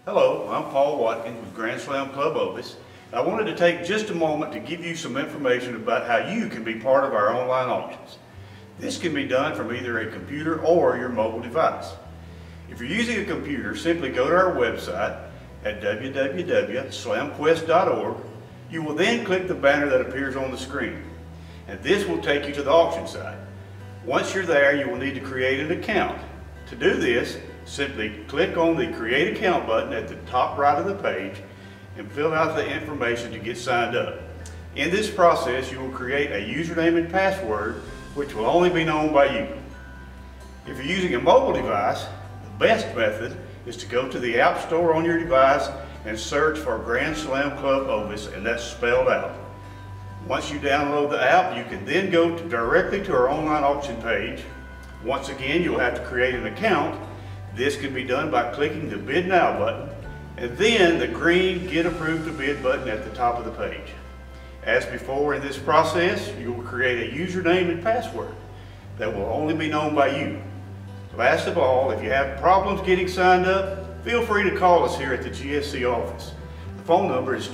Hello, I'm Paul Watkins with Grand Slam Club Ovis. I wanted to take just a moment to give you some information about how you can be part of our online auctions. This can be done from either a computer or your mobile device. If you're using a computer, simply go to our website at www.slamquest.org. You will then click the banner that appears on the screen, and this will take you to the auction site. Once you're there, you will need to create an account. To do this, simply click on the Create Account button at the top right of the page and fill out the information to get signed up. In this process, you will create a username and password which will only be known by you. If you're using a mobile device, the best method is to go to the App Store on your device and search for Grand Slam Club Ovis, and that's spelled out. Once you download the app, you can then go directly to our online auction page. Once again, you'll have to create an account. This can be done by clicking the Bid Now button and then the green Get Approved to Bid button at the top of the page. As before, in this process, you will create a username and password that will only be known by you. Last of all, if you have problems getting signed up, feel free to call us here at the GSCO office. The phone number is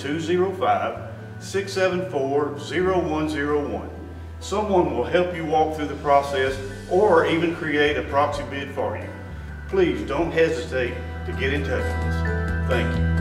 205-674-0101. Someone will help you walk through the process or even create a proxy bid for you. Please don't hesitate to get in touch with us. Thank you.